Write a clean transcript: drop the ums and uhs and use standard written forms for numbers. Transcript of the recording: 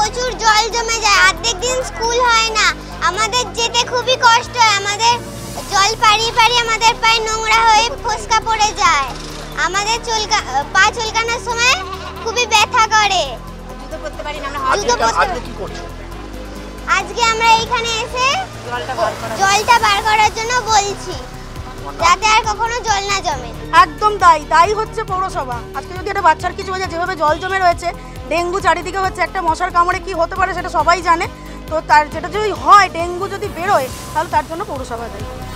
প্রচুর জল জমে যায়, অর্ধেক দিন স্কুল হয় না, আমাদের যেতে খুবই কষ্ট হয়, আমাদের জল পাড়িয়ে পাড়িয়ে আমাদের পায়ে নোংরা হয়ে ফোসকা পড়ে যায়, আমাদের পা চুলকানোর সময় খুবই ব্যথা করে। আজকে আমরা এইখানে এসে জলটা বার করার জন্য বলছি, যাতে আর কখনো জল না জমে। একদম দায়ী হচ্ছে পৌরসভা। আজকে যদি একটা বাচ্চার কিছু হয়ে যায়, যেভাবে জল জমে রয়েছে, ডেঙ্গু চারিদিকে হচ্ছে, একটা মশার কামড়ে কি হতে পারে সেটা সবাই জানে। তো তার যেটা যদি হয়, ডেঙ্গু যদি বেরোয়, তাহলে তার জন্য পৌরসভা দায়ী।